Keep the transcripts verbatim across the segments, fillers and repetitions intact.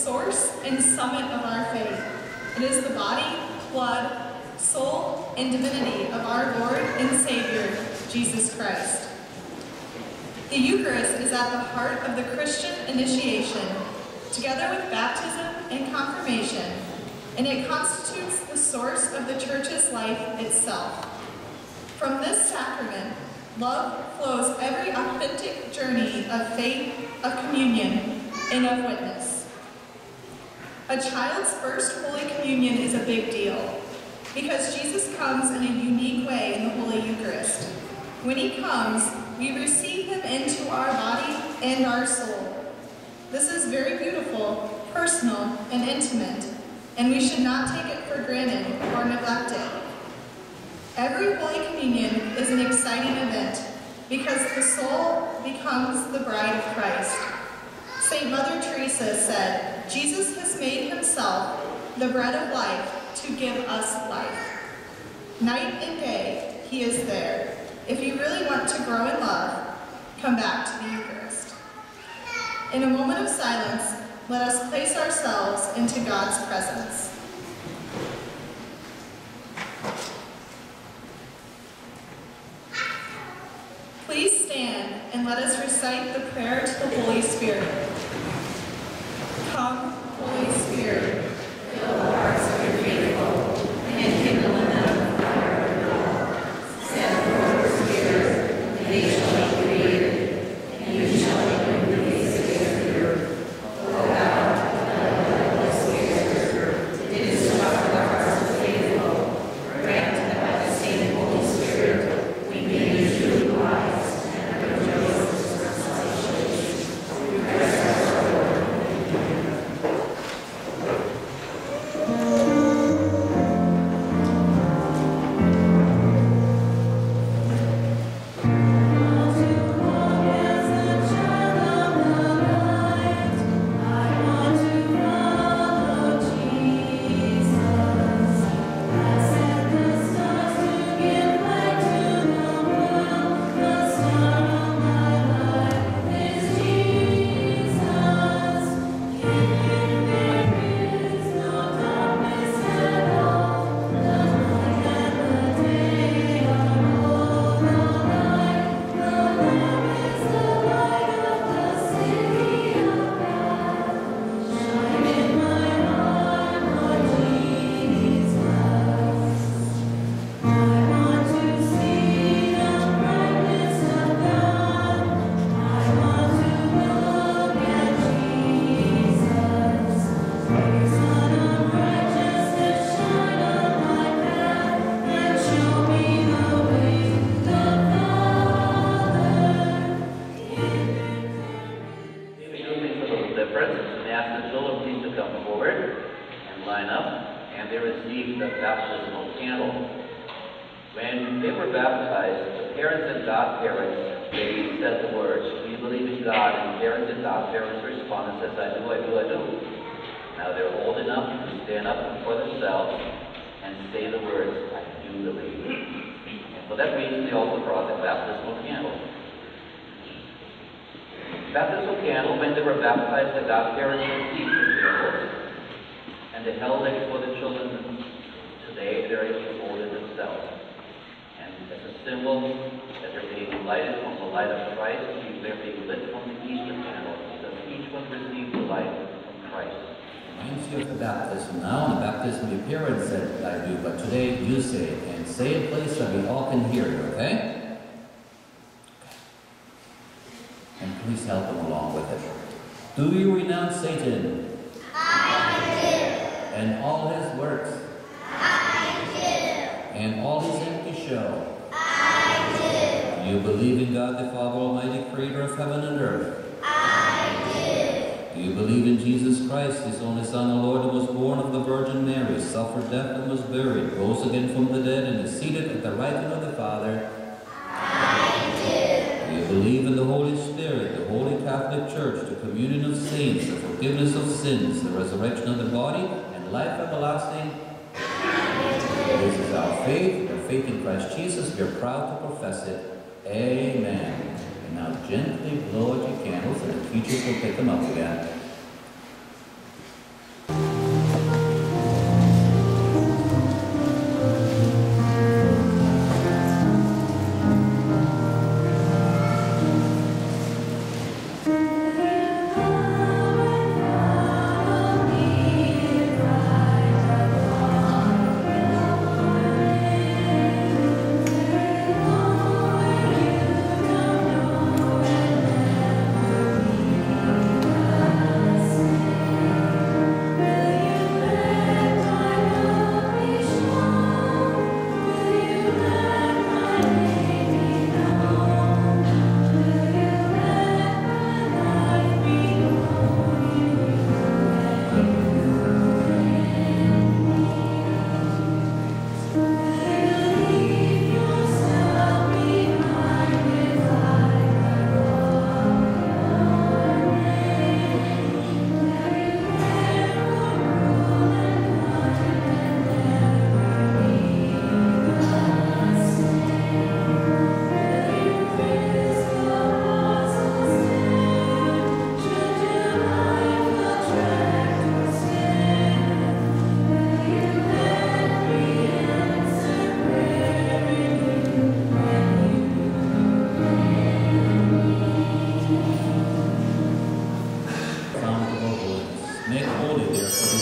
source and summit of our faith. It is the body, blood, soul, and divinity of our Lord and Savior, Jesus Christ. The Eucharist is at the heart of the Christian initiation, together with baptism and confirmation, and it constitutes the source of the Church's life itself. From this sacrament, love flows every authentic journey of faith, of communion, and of witness. A child's first Holy Communion is a big deal because Jesus comes in a unique way in the Holy Eucharist. When he comes, we receive him into our body and our soul. This is very beautiful, personal, and intimate, and we should not take it for granted or neglect it. Every Holy Communion is an exciting event because the soul becomes the bride of Christ. Saint Mother Teresa said, Jesus has made himself the bread of life to give us life. Night and day, he is there. If you really want to grow in love, come back to the Eucharist. In a moment of silence, let us place ourselves into God's presence. Please stand and let us recite the prayer to the Holy Spirit. Come, Holy Spirit, fill the hearts of your faithful, and kindle in them the fire of God. Send forth your Spirit, and they shall be created, and you shall renew the face of the earth. O God, the Holy Spirit, did instruct the hearts of the faithful, grant that by the same Holy Spirit we may be truly wise. Do you renounce Satan? I do. And all his works? I do. And all his empty show? I do. Do you believe in God the Father Almighty, creator of heaven and earth? I do. Do you believe in Jesus Christ, his only Son, the Lord, who was born of the Virgin Mary, suffered death and was buried, rose again from the dead, and is seated at the right hand of the Father? I do. Do you believe in the Holy Spirit, the Holy Catholic Church, the communion of saints, the forgiveness of sins, the resurrection of the body, and life everlasting? This is our faith, our faith in Christ Jesus. We are proud to profess it. Amen. And now gently blow out your candles, and the teachers will pick them up again.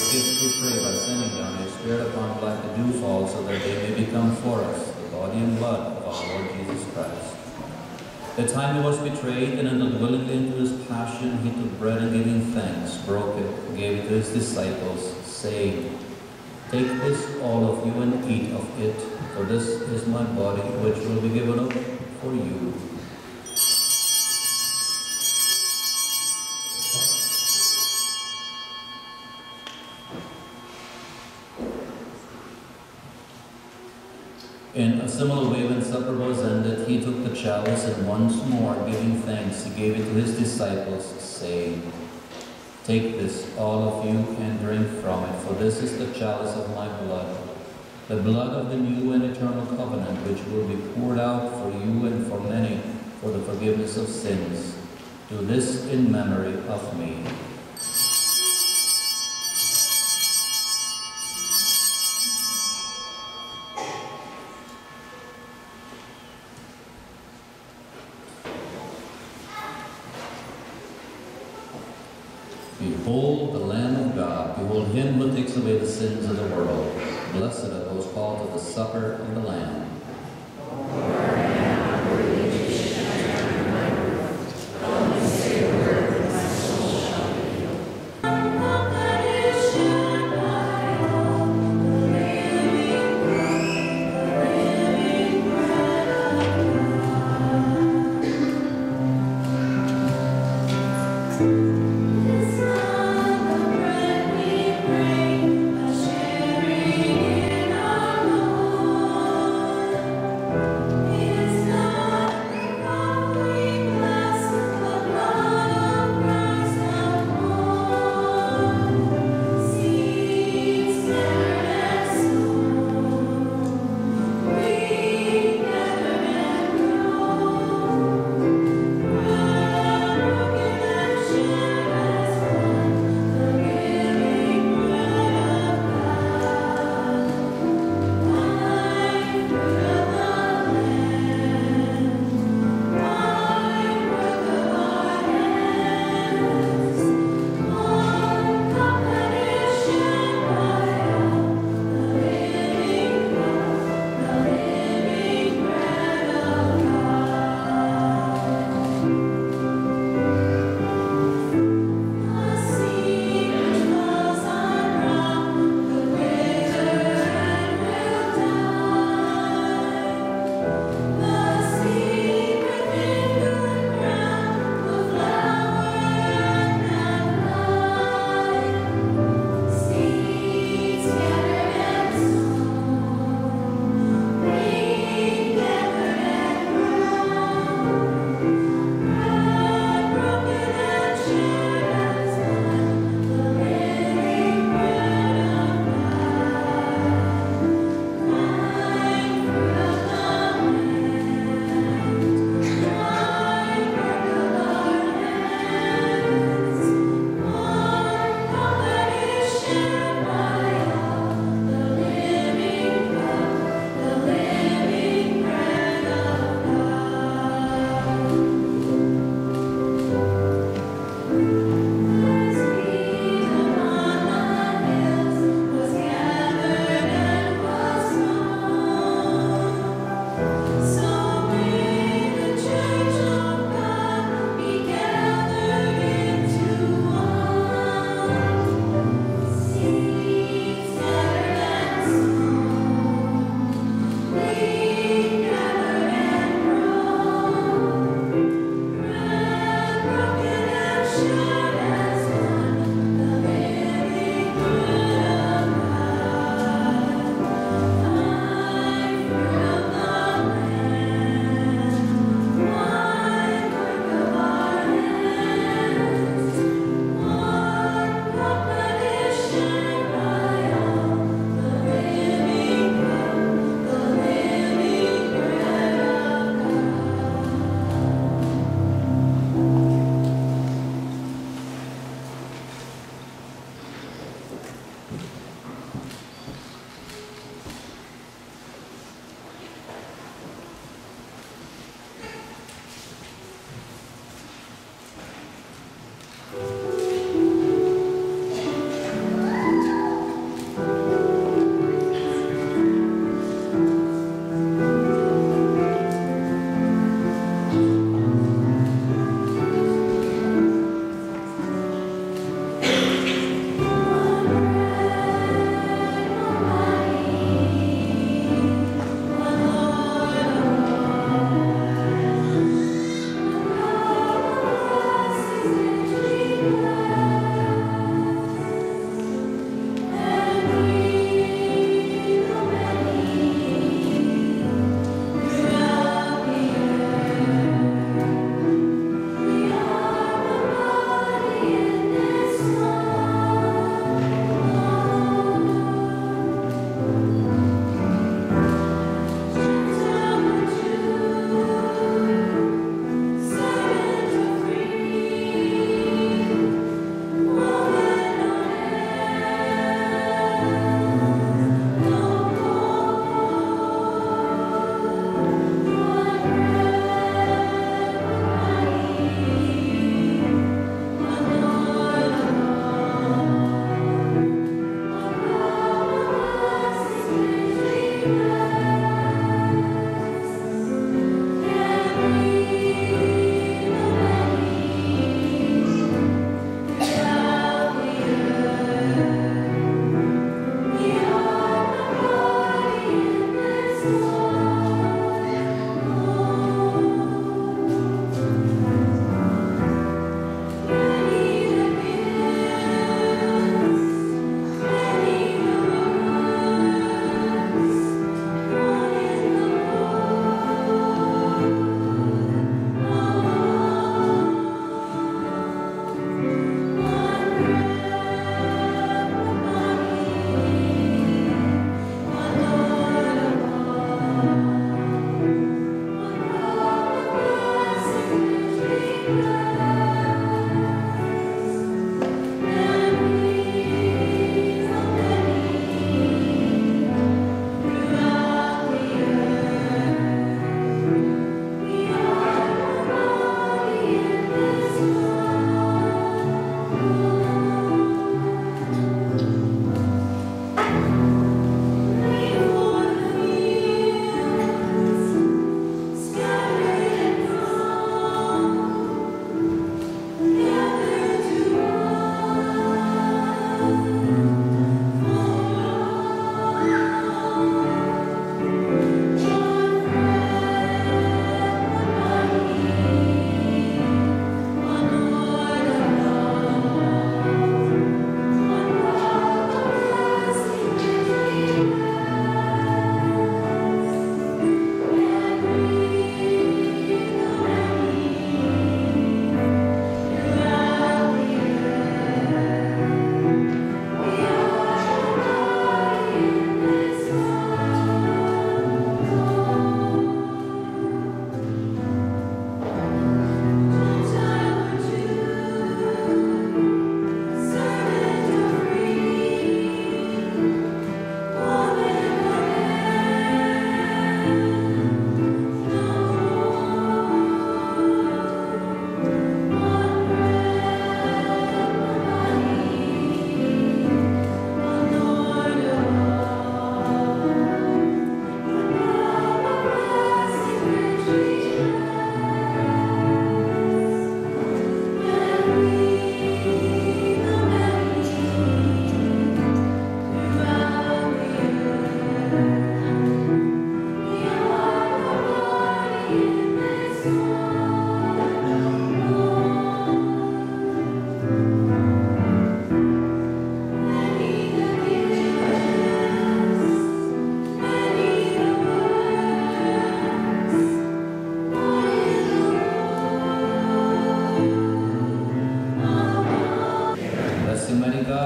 this gift we pray by sending down your Spirit upon black the dew fall, so that they may become for us the body and blood of our Lord Jesus Christ. The time he was betrayed and entered willingly into his passion, he took bread and giving thanks, broke it, gave it to his disciples, saying, "Take this, all of you, and eat of it, for this is my body, which will be given up for you." In a similar way, when supper was ended, he took the chalice, and once more, giving thanks, he gave it to his disciples, saying, "Take this, all of you, and drink from it, for this is the chalice of my blood, the blood of the new and eternal covenant, which will be poured out for you and for many for the forgiveness of sins. Do this in memory of me." Behold the Lamb of God, behold him who takes away the sins of the world. Blessed are those called to the supper of the Lamb. Share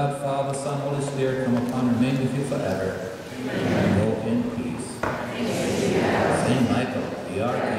God, Father, Son, Holy Spirit, come upon and remain with you forever. And go in peace. Saint Michael, the archangel,